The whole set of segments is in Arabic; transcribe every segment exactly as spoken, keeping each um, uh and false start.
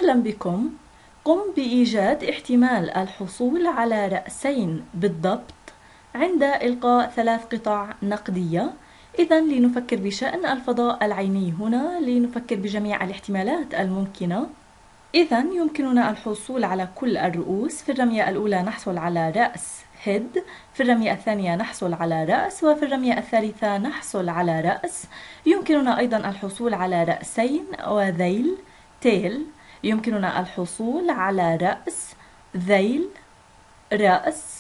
أهلا بكم. قم بإيجاد احتمال الحصول على رأسين بالضبط عند إلقاء ثلاث قطع نقدية. إذن لنفكر بشأن الفضاء العيني هنا، لنفكر بجميع الاحتمالات الممكنة. إذن يمكننا الحصول على كل الرؤوس. في الرمية الأولى نحصل على رأس head، في الرمية الثانية نحصل على رأس، وفي الرمية الثالثة نحصل على رأس. يمكننا أيضا الحصول على رأسين وذيل tail. يمكننا الحصول على رأس ذيل رأس،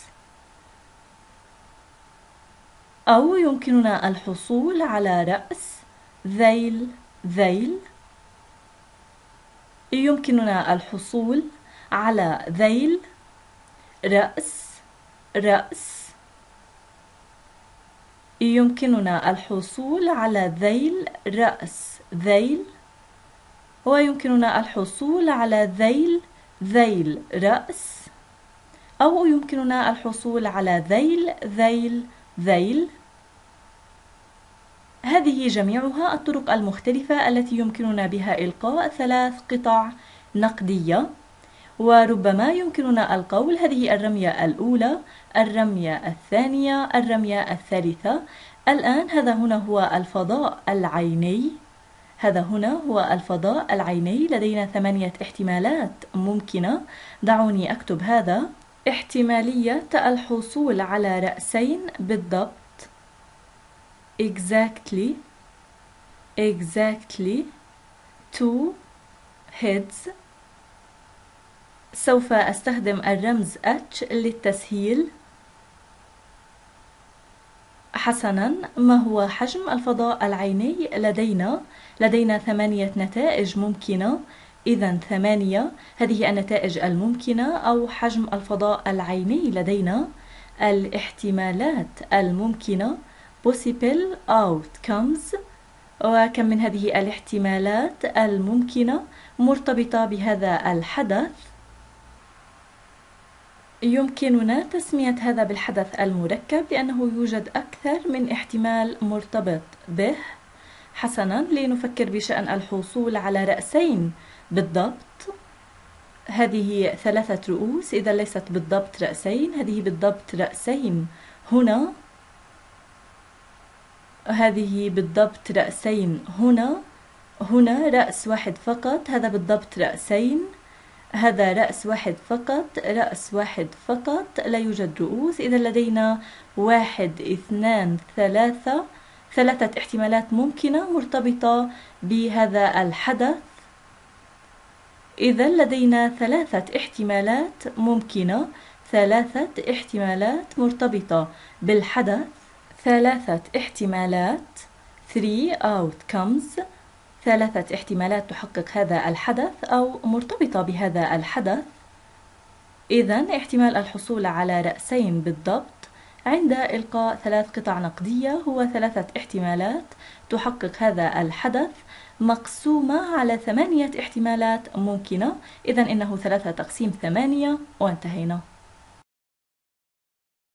أو يمكننا الحصول على رأس ذيل ذيل. يمكننا الحصول على ذيل رأس رأس. يمكننا الحصول على ذيل رأس ذيل، ويمكننا الحصول على ذيل ذيل رأس، أو يمكننا الحصول على ذيل ذيل ذيل. هذه جميعها الطرق المختلفة التي يمكننا بها إلقاء ثلاث قطع نقدية. وربما يمكننا القول هذه الرمية الأولى، الرمية الثانية، الرمية الثالثة. الآن هذا هنا هو الفضاء العيني، هذا هنا هو الفضاء العيني. لدينا ثمانية احتمالات ممكنة. دعوني أكتب هذا: احتمالية الحصول على رأسين بالضبط exactly exactly two heads. سوف أستخدم الرمز H للتسهيل. حسناً، ما هو حجم الفضاء العيني لدينا؟ لدينا ثمانية نتائج ممكنة. إذن ثمانية هذه النتائج الممكنة أو حجم الفضاء العيني لدينا. الاحتمالات الممكنة possible outcomes. وكم من هذه الاحتمالات الممكنة مرتبطة بهذا الحدث؟ يمكننا تسمية هذا بالحدث المركب لأنه يوجد أكثر من احتمال مرتبط به. حسناً، لنفكر بشأن الحصول على رأسين بالضبط. هذه ثلاثة رؤوس، إذا ليست بالضبط رأسين، هذه بالضبط رأسين هنا، هذه بالضبط رأسين هنا، هنا رأس واحد فقط، هذا بالضبط رأسين، هذا رأس واحد فقط، رأس واحد فقط، لا يوجد رؤوس. إذا لدينا واحد اثنان ثلاثة، ثلاثة احتمالات ممكنة مرتبطة بهذا الحدث. إذا لدينا ثلاثة احتمالات ممكنة، ثلاثة احتمالات مرتبطة بالحدث، ثلاثة احتمالات three outcomes، ثلاثة احتمالات تحقق هذا الحدث أو مرتبطة بهذا الحدث. إذن احتمال الحصول على رأسين بالضبط عند إلقاء ثلاث قطع نقدية هو ثلاثة احتمالات تحقق هذا الحدث مقسومة على ثمانية احتمالات ممكنة. إذن إنه ثلاثة تقسيم ثمانية، وانتهينا.